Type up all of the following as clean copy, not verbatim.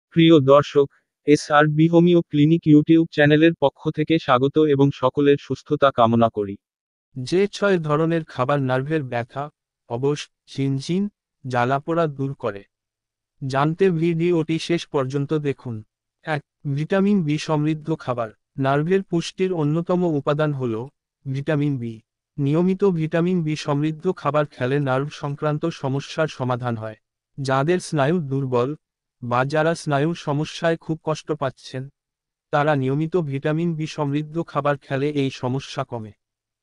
প্রিয় দর্শক, SRB homeo clinic YouTube চ্যানেলের পক্ষ থেকে স্বাগত এবং সকলের সুস্থতা কামনা করি। যে 6 ধরনের খাবার নার্ভের ব্যথা, অবশ, ঝিনঝিন, জ্বালাপোড়া দূর করে। জানতে ভিডিওটি শেষ পর্যন্ত দেখুন। 1. ভিটামিন বি সমৃদ্ধ খাবার। নার্ভের পুষ্টির অন্যতম উপাদান হল ভিটামিন বি। নিয়মিত ভিটামিন বি সমৃদ্ধ খাবার খেলে নার্ভ সংক্রান্ত সমস্যার সমাধান হয়। যাদের স্নায়ু দুর্বল বা যারা স্নায়ুর সমস্যায় খুব কষ্ট পাচ্ছেন, তারা নিয়মিত ভিটামিন বি সমৃদ্ধ খাবার খেলে এই সমস্যা কমে।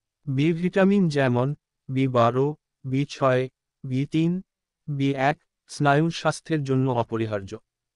বি ভিটামিন যেমন বি12, বি6, বি3, বি1 স্নায়ুর স্বাস্থ্যের জন্য অপরিহার্য।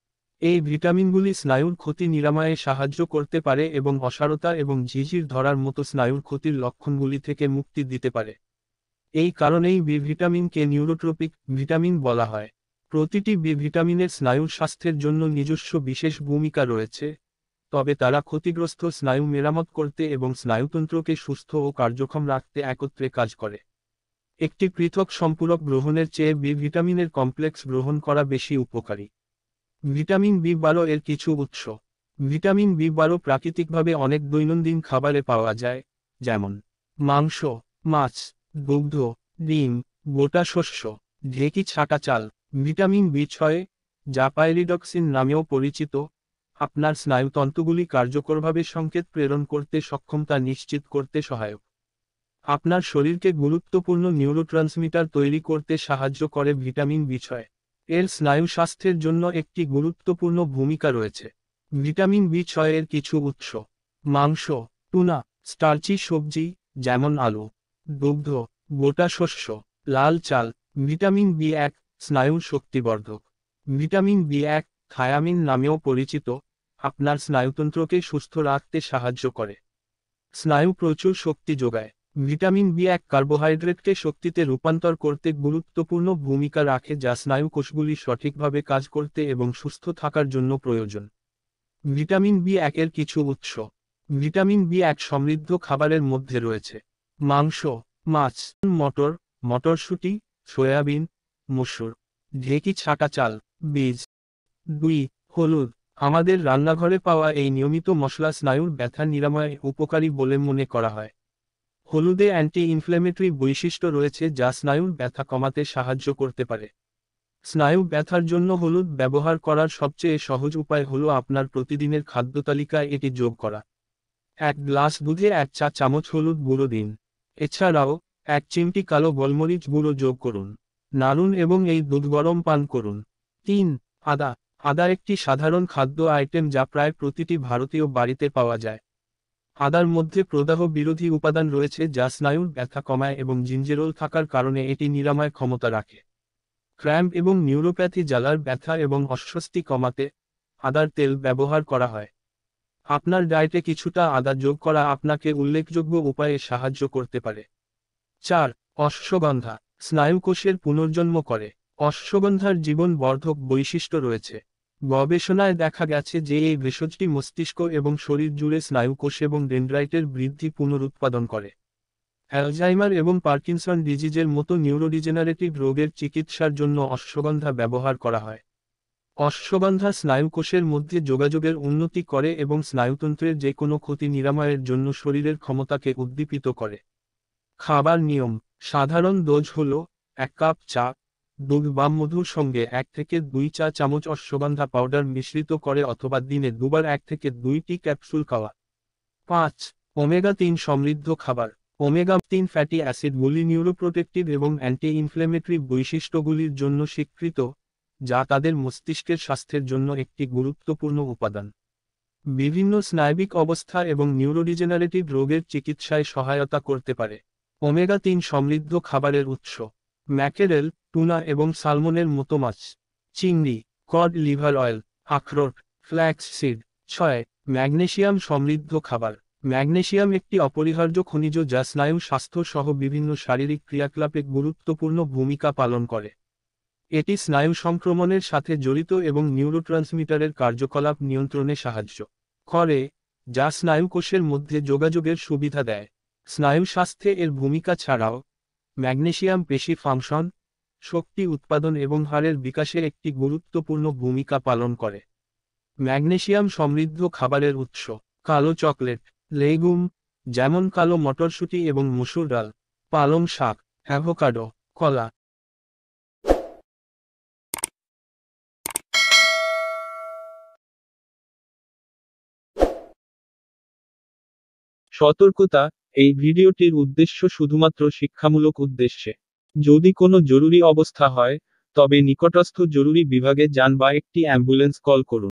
এই ভিটামিনগুলি স্নায়ুর ক্ষতি নিরাময়ে সাহায্য করতে পারে এবং অসাড়তা এবং ঝিঝির ধরার মতো স্নায়ুর ক্ষতির লক্ষণগুলি থেকে মুক্তি দিতে পারে। এই কারণেই বি ভিটামিনকে নিউরোট্রপিক ভিটামিন বলা হয়। প্রতিটি বি ভিটামিনের স্নায়ুর স্বাস্থ্যের জন্য নিজস্ব বিশেষ ভূমিকা রয়েছে, তবে তারা ক্ষতিগ্রস্ত স্নায়ু মেরামত করতে এবং স্নায়ুতন্ত্রকে সুস্থ ও কার্যক্ষম রাখতে একত্রে কাজ করে। একটি পৃথক সম্পূরক গ্রহণের চেয়ে বি ভিটামিনের কমপ্লেক্স গ্রহণ করা বেশি উপকারী। ভিটামিন বি12 এর কিছু উৎস। ভিটামিন বি12 প্রাকৃতিকভাবে অনেক দৈনন্দিন খাবারে পাওয়া যায়, যেমন মাংস, মাছ, দুগ্ধ, ডিম, গোটা শস্য, ঢেঁকি ছাঁটা চাল। ভিটামিন বি6, যা পাইরিডক্সিন নামেও পরিচিত, আপনার স্নায়ুতন্তুগুলি কার্যকরভাবে সংকেত প্রেরণ করতে সক্ষম তা নিশ্চিত করতে সহায়ক। আপনার শরীরকে গুরুত্বপূর্ণ নিউরোট্রান্সমিটার তৈরি করতে সাহায্য করে ভিটামিন বি6। এর স্নায়ু স্বাস্থ্যের জন্য একটি গুরুত্বপূর্ণ ভূমিকা রয়েছে। ভিটামিন বি6 এর কিছু উৎস। মাংস, টুনা, স্টার্চি সবজি, যেমন আলু, দুগ্ধ, গোটা শস্য, লাল চাল। ভিটামিন বি1, স্নায়ুর শক্তিবর্ধক। ভিটামিন বি1, থায়ামিন নামেও পরিচিত, আপনার স্নায়ুতন্ত্রকে সুস্থ রাখতে সাহায্য করে। স্নায়ু প্রচুর শক্তি যোগায়। ভিটামিন বি1 কার্বোহাইড্রেটকে শক্তিতে রূপান্তর করতে গুরুত্বপূর্ণ ভূমিকা রাখে, যা স্নায়ু কোষগুলি সঠিকভাবে কাজ করতে এবং সুস্থ থাকার জন্য প্রয়োজন। ভিটামিন বি1 এর কিছু উৎস। ভিটামিন বি1 সমৃদ্ধ খাবারের মধ্যে রয়েছে মাংস, মাছ, মটর, মটরশুঁটি, সয়াবিন, মসুর, ঢেঁকি ছাঁটা চাল, বীজ। 2. হলুদ। আমাদের রান্নাঘরে পাওয়া এই নিয়মিত মশলা স্নায়ুর ব্যথা নিরাময়ে উপকারী বলে মনে করা হয়। হলুদে অ্যান্টি ইনফ্ল্যামেটরি বৈশিষ্ট্য রয়েছে যা স্নায়ুর ব্যথা কমাতে সাহায্য করতে পারে। স্নায়ু ব্যথার জন্য হলুদ ব্যবহার করার সবচেয়ে সহজ উপায় হলো আপনার প্রতিদিনের খাদ্যতালিকায় এটি যোগ করা। 1 গ্লাস দুধে 1 চা চামচ হলুদ গুঁড়ো দিন। এছাড়াও 1 চিমটি কালো গোলমরিচ গুঁড়ো যোগ করুন। নাড়ুন এবং এই দুধ গরম পান করুন। 3. আদা। আদা একটি সাধারণ খাদ্য আইটেম যা প্রায় প্রতিটি ভারতীয় বাড়িতে পাওয়া যায়। আদার মধ্যে প্রদাহ বিরোধী উপাদান রয়েছে যা স্নায়ুর ব্যথা কমায় এবং জিঞ্জেরোল থাকার কারণে এটি নিরাময় ক্ষমতা রাখে। ক্র্যাম্প এবং নিউরোপ্যাথি জ্বালার ব্যথা এবং অস্বস্তি কমাতে আদার তেল ব্যবহার করা হয়। আপনার ডায়েটে কিছুটা আদা যোগ করা আপনাকে উল্লেখযোগ্য উপায়ে সাহায্য করতে পারে। 4. অশ্বগন্ধা। স্নায়ুকোষের পুনর্জন্ম করে। অশ্বগন্ধার জীবনবর্ধক বৈশিষ্ট্য রয়েছে। গবেষণায় দেখা গেছে যে এই ভেষজটি মস্তিষ্ক এবং শরীর জুড়ে স্নায়ুকোষ এবং ডেনড্রাইটের বৃদ্ধি পুনরুৎপাদন করে। অ্যালজাইমার এবং পার্কিনসন ডিজিজের মতো নিউরোডিজেনারেটিভ রোগের চিকিৎসার জন্য অশ্বগন্ধা ব্যবহার করা হয়। অশ্বগন্ধা স্নায়ুকোষের মধ্যে যোগাযোগের উন্নতি করে এবং স্নায়ুতন্ত্রের যে কোনো ক্ষতি নিরাময়ের জন্য শরীরের ক্ষমতাকে উদ্দীপিত করে। খাবার নিয়ম। সাধারণ ডোজ হল 1 কাপ চা, দুধ বা মধুর সঙ্গে 1 থেকে 2 চা চামচ অশ্বগন্ধা পাউডার মিশ্রিত করে অথবা দিনে দুবার 1 থেকে 2টি ক্যাপসুল খাওয়া। 5. ওমেগা-3 সমৃদ্ধ খাবার। ওমেগা-3 ফ্যাটি অ্যাসিডগুলি নিউরোপ্রোটেক্টিভ এবং অ্যান্টি ইনফ্ল্যামেটরি বৈশিষ্ট্যগুলির জন্য স্বীকৃত, যা তাদের মস্তিষ্কের স্বাস্থ্যের জন্য একটি গুরুত্বপূর্ণ উপাদান। বিভিন্ন স্নায়বিক অবস্থা এবং নিউরোডিজেনারেটিভ রোগের চিকিৎসায় সহায়তা করতে পারে। ওমেগা-3 সমৃদ্ধ খাবারের উৎস। ম্যাকেরেল, টুনা এবং সালমনের মতো মাছ। চিংড়ি, কড লিভার অয়েল, আখরোট, ফ্ল্যাক্স সিড। 6. ম্যাগনেসিয়াম সমৃদ্ধ খাবার। ম্যাগনেসিয়াম একটি অপরিহার্য খনিজ যা স্নায়ু স্বাস্থ্য সহ বিভিন্ন শারীরিক ক্রিয়াকলাপে গুরুত্বপূর্ণ ভূমিকা পালন করে। এটি স্নায়ু সংক্রমণের সাথে জড়িত এবং নিউরোট্রান্সমিটারের কার্যকলাপ নিয়ন্ত্রণে সাহায্য করে, যা স্নায়ুকোষের মধ্যে যোগাযোগের সুবিধা দেয়। স্নায়ু স্বাস্থ্যে এর ভূমিকা ছাড়াও ম্যাগনেসিয়াম পেশি ফাংশন, শক্তি উৎপাদন এবং হাড়ের বিকাশে একটি গুরুত্বপূর্ণ ভূমিকা পালন করে। ম্যাগনেসিয়াম সমৃদ্ধ খাবারের উৎস, কালো চকলেট, লেগুম, যেমন কালো মটরশুঁটি এবং মসুর ডাল, পালং শাক, অ্যাভোকাডো, কলা। সতর্কতা, এই ভিডিওটির উদ্দেশ্য শুধুমাত্র শিক্ষামূলক উদ্দেশ্যে। যদি কোনো জরুরি অবস্থা হয়, তবে নিকটস্থ জরুরি বিভাগে যান বা একটি অ্যাম্বুলেন্স কল করুন।